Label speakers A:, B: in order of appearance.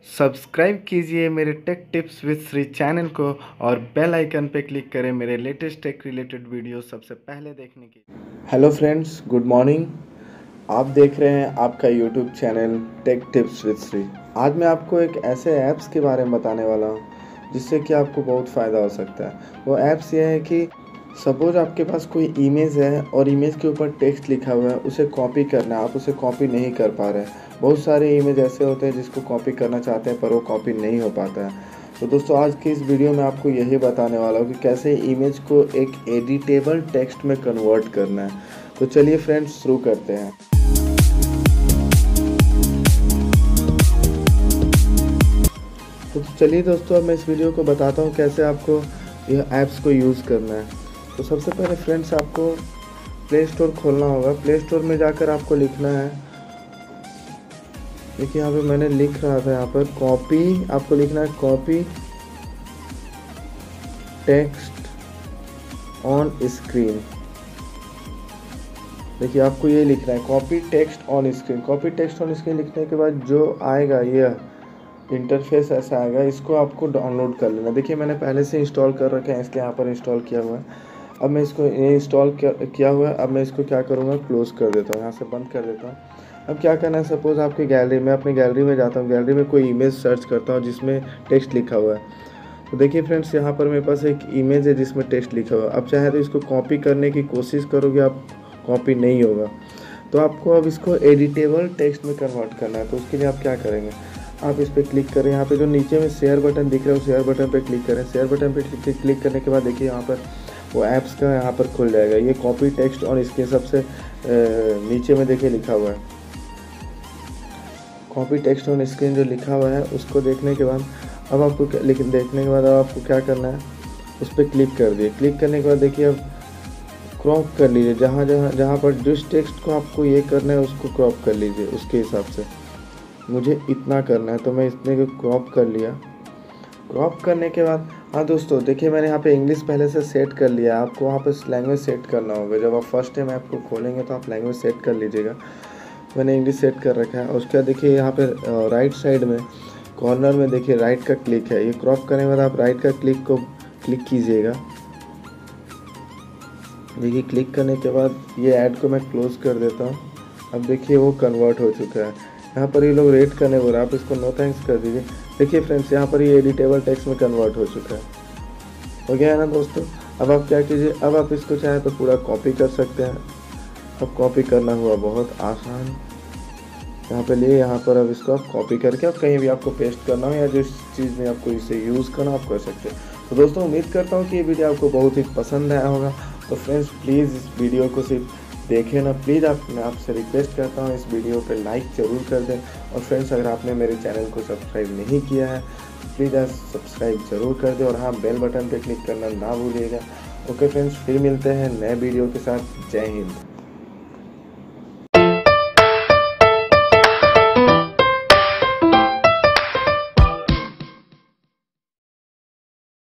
A: Subscribe कीजिए मेरे tech tips with Shri channel को और बेल आइकन पे क्लिक करें मेरे लेटेस्ट टेक रिलेटेड वीडियो सबसे पहले देखने के लिए। Hello friends, good morning. आप देख रहे हैं आपका YouTube channel tech tips with Shri. आज मैं आपको एक ऐसे ऐप्स के बारे में बताने वाला हूँ जिससे कि आपको बहुत फ़ायदा हो सकता है। वो ऐप्स ये है कि सपोज़ आपके पास कोई इमेज है और इमेज के ऊपर टेक्स्ट लिखा हुआ है, उसे कॉपी करना है, आप उसे कॉपी नहीं कर पा रहे हैं। बहुत सारे इमेज ऐसे होते हैं जिसको कॉपी करना चाहते हैं पर वो कॉपी नहीं हो पाता है। तो दोस्तों, आज की इस वीडियो में आपको यही बताने वाला हूँ कि कैसे इमेज को एक एडिटेबल टेक्स्ट में कन्वर्ट करना है। तो चलिए फ्रेंड्स, शुरू करते हैं। तो चलिए दोस्तों, अब मैं इस वीडियो को बताता हूँ कैसे आपको यह ऐप्स को यूज़ करना है। तो सबसे पहले फ्रेंड्स, आपको प्ले स्टोर खोलना होगा। प्ले स्टोर में जाकर आपको लिखना है, देखिए यहाँ पे मैंने लिख रहा था, यहाँ पर कॉपी, आपको लिखना है कॉपी टेक्स्ट ऑन स्क्रीन। देखिए आपको ये लिखना है copy text on screen. Copy text on screen लिखने के बाद जो आएगा यह इंटरफेस ऐसा आएगा, इसको आपको डाउनलोड कर लेना। देखिए मैंने पहले से इंस्टॉल कर रखा है, इसलिए यहाँ पर इंस्टॉल किया हुआ है। अब मैं इसको इंस्टॉल किया हुआ है। अब मैं इसको क्या करूँगा, क्लोज़ कर देता हूँ, यहाँ से बंद कर देता हूँ। अब क्या करना है, सपोज़ आपकी गैलरी में, अपनी गैलरी में जाता हूँ, गैलरी में कोई इमेज सर्च करता हूँ जिसमें टेक्स्ट लिखा हुआ है। तो देखिए फ्रेंड्स, यहाँ पर मेरे पास एक इमेज है जिसमें टेक्स्ट लिखा हुआ है। अब चाहे तो इसको कॉपी करने की कोशिश करोगे, आप कॉपी नहीं होगा। तो आपको अब इसको एडिटेबल टेक्स्ट में कन्वर्ट करना है। तो उसके लिए आप क्या करेंगे, आप इस पर क्लिक करें। यहाँ पे जो नीचे में शेयर बटन दिख रहा है, शेयर बटन पे क्लिक करें। शेयर बटन पे क्लिक करने के बाद देखिए यहाँ पर वो ऐप्स का यहाँ पर खुल जाएगा। ये कॉपी टेक्स्ट और इसके सबसे नीचे में देखिए लिखा हुआ है कॉपी टेक्स्ट ऑन स्क्रीन। जो लिखा हुआ है उसको देखने के बाद अब आपको देखने के बाद अब आपको क्या करना है, उस पर क्लिक कर दिए। क्लिक करने के बाद देखिए अब क्रॉप कर लीजिए। जहाँ पर जिस टेक्स्ट को आपको ये करना है उसको क्रॉप कर लीजिए उसके हिसाब से। मुझे इतना करना है तो मैं इतने को क्रॉप कर लिया। क्रॉप करने के बाद हाँ दोस्तों, देखिए मैंने यहाँ पे इंग्लिश पहले से सेट कर लिया है। आपको वहाँ पे लैंग्वेज सेट करना होगा। जब आप फर्स्ट टाइम ऐप को खोलेंगे तो आप लैंग्वेज सेट कर लीजिएगा। मैंने इंग्लिश सेट कर रखा है। और उसके बाद देखिए यहाँ पे राइट साइड में कॉर्नर में देखिए राइट का क्लिक है। ये क्रॉप करने के बाद आप राइट का क्लिक को क्लिक कीजिएगा। देखिए क्लिक करने के बाद ये ऐड को मैं क्लोज कर देता हूँ। अब देखिए वो कन्वर्ट हो चुका है। यहाँ पर ये लोग रेट करने बोल रहे हैं, आप इसको नो थैंक्स कर दीजिए। देखिए फ्रेंड्स, यहाँ पर ये एडिटेबल टेक्स्ट में कन्वर्ट हो चुका है। हो गया है ना दोस्तों। अब आप क्या कीजिए, अब आप इसको चाहे तो पूरा कॉपी कर सकते हैं। अब कॉपी करना हुआ बहुत आसान। यहाँ पे लिए, यहाँ पर अब इसको आप कॉपी करके अब कहीं भी आपको पेस्ट करना हो या जिस चीज़ में आपको इसे यूज़ करना आप कर सकते हैं। तो दोस्तों, उम्मीद करता हूँ कि ये वीडियो आपको बहुत ही पसंद आया होगा। तो फ्रेंड्स, प्लीज़ इस वीडियो को सिर्फ देखें ना, प्लीज़ मैं आपसे रिक्वेस्ट करता हूँ इस वीडियो पे लाइक ज़रूर कर दें। और फ्रेंड्स, अगर आपने मेरे चैनल को सब्सक्राइब नहीं किया है तो प्लीज़ आप सब्सक्राइब ज़रूर कर दें। और हाँ, बेल बटन पे क्लिक करना ना भूलिएगा। ओके फ्रेंड्स, फिर मिलते हैं नए वीडियो के साथ। जय हिंद।